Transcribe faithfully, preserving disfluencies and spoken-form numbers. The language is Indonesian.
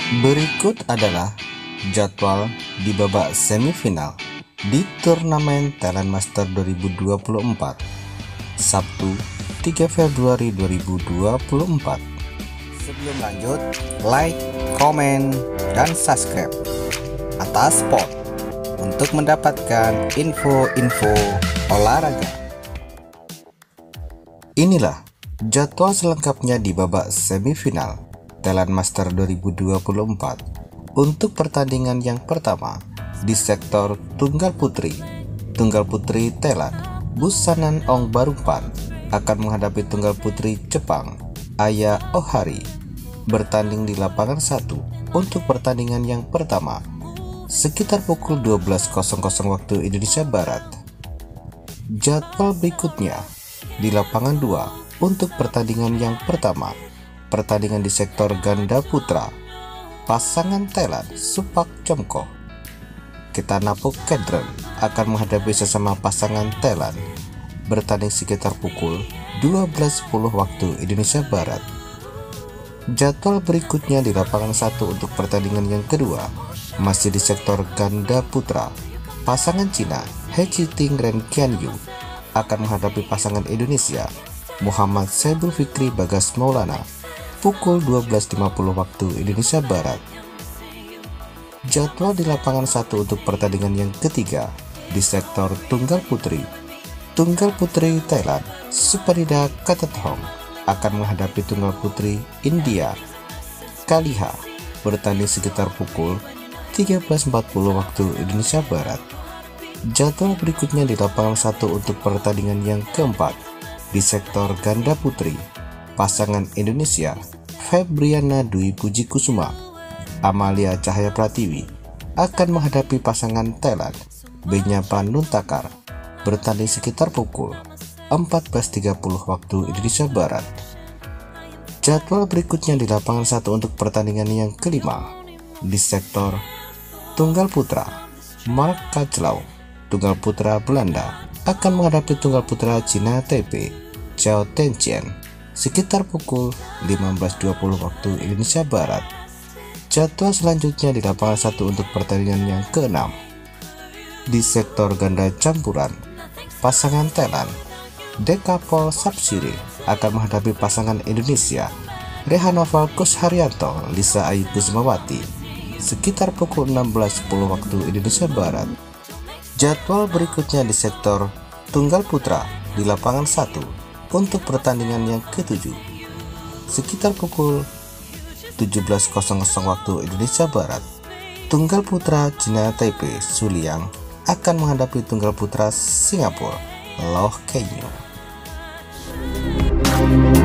Berikut adalah jadwal di babak semifinal di turnamen Thailand Master dua ribu dua puluh empat, Sabtu tiga Februari dua ribu dua puluh empat. Sebelum lanjut, like, komen, dan subscribe atas sport untuk mendapatkan info-info olahraga. Inilah jadwal selengkapnya di babak semifinal Thailand Master dua ribu dua puluh empat. Untuk pertandingan yang pertama di sektor tunggal putri, tunggal putri Thailand, Busanan Ong Barukpan akan menghadapi tunggal putri Jepang, Aya Ohari, bertanding di lapangan satu. Untuk pertandingan yang pertama sekitar pukul dua belas waktu Indonesia Barat. Jadwal berikutnya di lapangan dua untuk pertandingan yang pertama, pertandingan di sektor ganda putra, pasangan Thailand Supak Chomko Ketanapok Kedren akan menghadapi sesama pasangan Thailand, bertanding sekitar pukul dua belas sepuluh waktu Indonesia Barat. Jadwal berikutnya di lapangan satu untuk pertandingan yang kedua, masih di sektor ganda putra, pasangan Cina He Chiting Ren Qianyu akan menghadapi pasangan Indonesia Muhammad Saibul Fikri Bagas Maulana pukul dua belas lima puluh waktu Indonesia Barat. Jadwal di lapangan satu untuk pertandingan yang ketiga di sektor tunggal putri, tunggal putri Thailand Suparida Katathong akan menghadapi tunggal putri India Kaliha, bertanding sekitar pukul tiga belas empat puluh waktu Indonesia Barat. Jadwal berikutnya di lapangan satu untuk pertandingan yang keempat di sektor ganda putri, pasangan Indonesia Febriana Dwi Puji Kusuma Amalia Cahaya Pratiwi akan menghadapi pasangan Thailand Benyapa Nuntakar, bertanding sekitar pukul empat belas tiga puluh waktu Indonesia Barat. Jadwal berikutnya di lapangan satu untuk pertandingan yang kelima di sektor tunggal putra, Mark Kaclau, tunggal putra Belanda akan menghadapi tunggal putra Cina Taipei Chao Tenchen sekitar pukul lima belas dua puluh waktu Indonesia Barat. Jadwal selanjutnya di lapangan satu untuk pertandingan yang keenam di sektor ganda campuran, pasangan Thailand Dekapol Sapsiri akan menghadapi pasangan Indonesia Rehanova Kusharyanto Lisa Ayu Kusmawati sekitar pukul enam belas sepuluh waktu Indonesia Barat. Jadwal berikutnya di sektor tunggal putra di lapangan satu untuk pertandingan yang ketujuh sekitar pukul tujuh belas waktu Indonesia Barat. Tunggal putra Cina Taipei Suliang akan menghadapi tunggal putra Singapura Loh Kenyo.